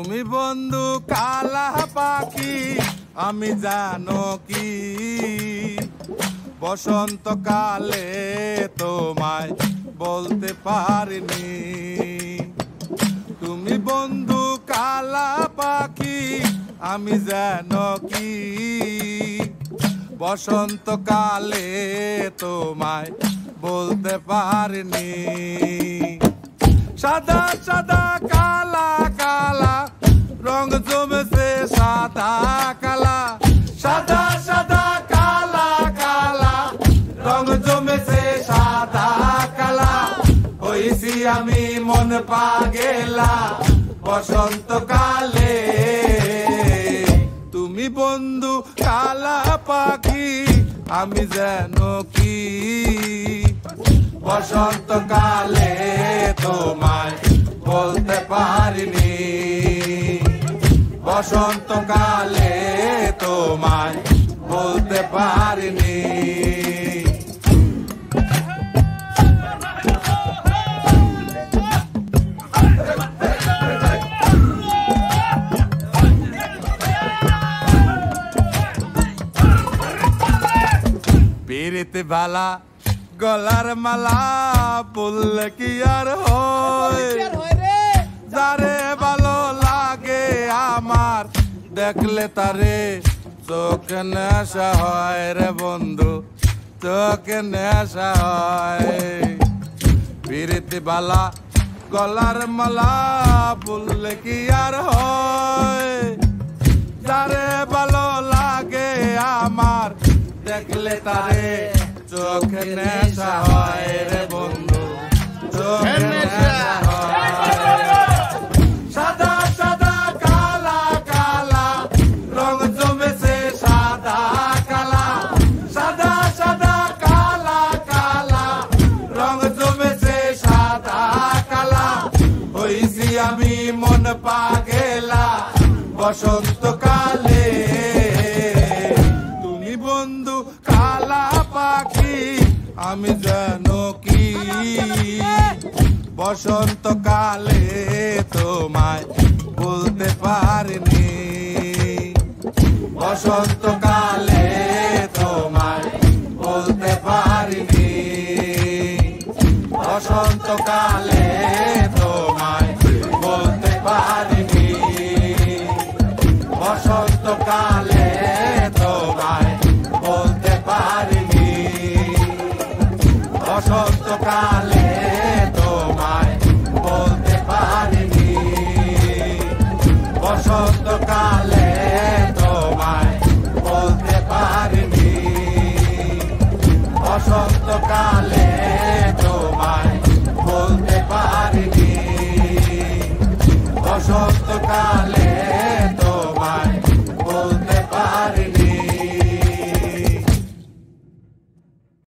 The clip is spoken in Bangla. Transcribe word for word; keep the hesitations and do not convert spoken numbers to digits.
তুমি বন্ধু কালা পাখি আমি জানো কি বসন্তকালে তোমায় বলতে পারিনি। তুমি বন্ধু কালা পাখি আমি জানো কি বসন্তকালে তোমায় বলতে পারিনি। সাদা সাদা কালা কালা রং জমেছে সাদা কালা, সাদা সাদা কালা কালা রং জমেছে সাদা কালা। হইছি আমি মন পাগেলা বসন্তকালে। তুমি বন্ধু কালা পাখি আমি যেন কি বসন্তকালে তোমায় বলতে পারিনি। বসন্তকালে তোমায় বলতে পারিনি। পিরিতে বালা গলার মালা বললে কি আর হয়, যারে ভালো লাগে আমার দেখলে তারে চোখে নেশা হয় রে বন্ধু, চোখে নেশা হয়। পিরিতে বালা গলার মালা বললে কি আর হয়, যারে ভালো লাগে আমার দেখলে তারে চোখে নেশা হয় রে বন্ধু, চোখে নেশা হয়। সাদা সাদা কালা কালা রং জমেছে সাদা কালা, সাদা সাদা কালা কালা রং জমেছে সাদা কালা। হইছি আমি মন পাগেলা বসন্তকালে। তুমি বন্ধু কালা পাখি আমি জানো কি বসন্তকালে তোমায় বলতে পারিনি। বসন্ত